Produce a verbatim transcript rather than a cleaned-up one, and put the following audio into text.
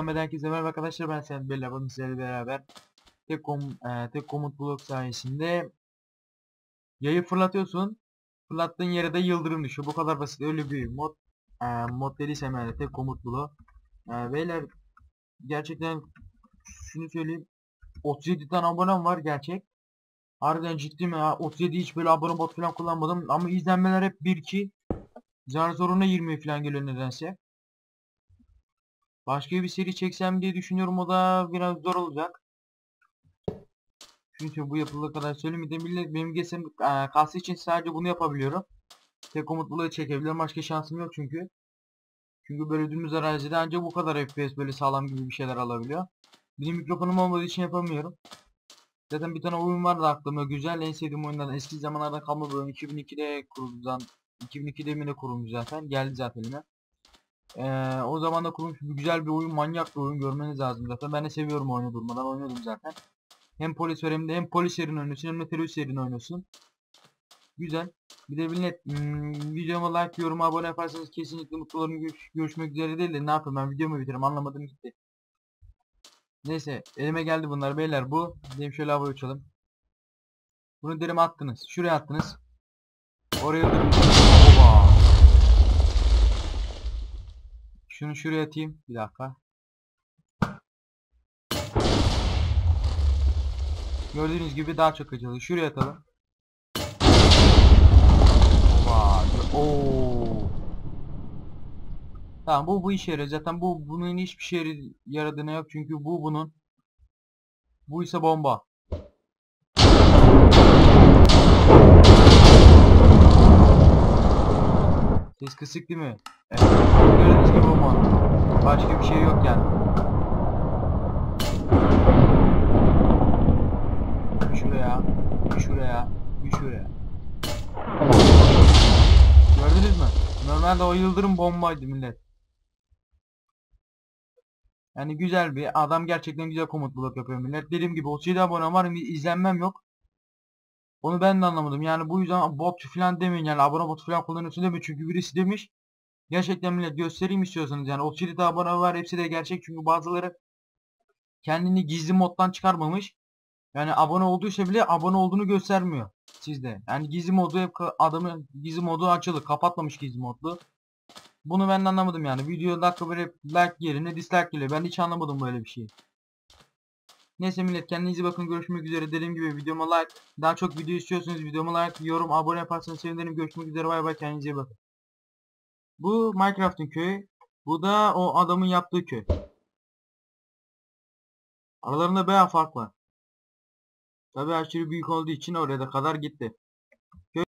Muhammed herkese merhaba arkadaşlar, ben Seyit Bella, bugün sizlerle beraber tek, kom e, tek komut blok sayesinde yayı fırlatıyorsun, fırlattığın yere de yıldırım düşüyor. Bu kadar basit. Öyle bir mod e, mod dediysem yani tek komut bloğu. E, beyler, gerçekten şunu söyleyeyim, otuz yedi tane abonem var gerçek. Harbiden ciddiyim ya, otuz yedi hiç böyle abone bot falan kullanmadım ama izlenmeler hep bir iki, zar zoruna yirmi falan geliyor nedense. Başka bir seri çeksem diye düşünüyorum, o da biraz zor olacak. Çünkü bu yapıldığı kadar söyleyeyim, de millet benim geçsem e, kası için sadece bunu yapabiliyorum. Tek komut bloğu çekebilirim, başka şansım yok çünkü. Çünkü böyle dümdüz arazide ancak bu kadar F P S böyle sağlam gibi bir şeyler alabiliyor. Benim mikrofonum olmadığı için yapamıyorum. Zaten bir tane oyun vardı aklımda güzel, en sevdiğim oyunlardan, eski zamanlardan kalma bir oyun, iki bin ikide kuruldu, iki bin ikide mi ne kurulmuş, zaten geldi zaten elime. Ee, o zaman da kurulmuş bir güzel bir oyun, manyak bir oyun, görmeniz lazım zaten. Ben de seviyorum oyunu, durmadan oynuyordum zaten. Hem polis var hem de hem polis yerini oynuyorsun hem de terörist yerini oynuyorsun. Güzel. Bir de millet hmm, videoma like, yoruma abone yaparsanız kesinlikle mutlu olurum. Görüş, görüşmek üzere değil de ne yapayım, ben videomu bitireyim, anlamadım gitti. Neyse, elime geldi bunlar beyler, bu. Dedim şöyle havaya uçalım. Bunu derim attınız. Şuraya attınız. Oraya durun. Oba. Şunu şuraya atayım. Bir dakika. Gördüğünüz gibi daha çok acılı. Şuraya atalım. Oba. Oo. Tamam, bu bu işe yarıyor. Zaten bu bunun hiçbir şey yaradığını yok çünkü bu bunun. Bu ise bomba. Ses kısık değil mi? Evet. Gördüğünüz gibi bomba. Başka bir şey yok yani. Bir şuraya, bir şuraya, bir şuraya. Gördünüz mü? Normalde o yıldırım bombaydı millet. Yani güzel bir adam, gerçekten güzel komut blok yapıyor millet. Dediğim gibi otuz yedi abone var, izlenmem yok. Onu ben de anlamadım. Yani bu yüzden bot falan demeyin, yani abone bot falan kullanıyorsun demeyin. Çünkü birisi demiş. Gerçekten millet, göstereyim istiyorsanız, yani otuz yedi abone var, hepsi de gerçek. Çünkü bazıları kendini gizli moddan çıkarmamış. Yani abone olduysa bile abone olduğunu göstermiyor sizde. Yani gizli modu hep, adamın gizli modu açılı, kapatmamış gizli modlu. Bunu ben de anlamadım yani. Video dakika böyle like yerine dislike geliyor. Ben hiç anlamadım böyle bir şeyi. Neyse millet, kendinize bakın, görüşmek üzere. Dediğim gibi videoma like, daha çok video istiyorsanız videoma like, yorum, abone yaparsanız sevinirim. Görüşmek üzere, bay bay, kendinize bakın. Bu Minecraft'ın köyü. Bu da o adamın yaptığı köy. Aralarında bayağı fark var. Tabii aşırı büyük olduğu için oraya da kadar gitti.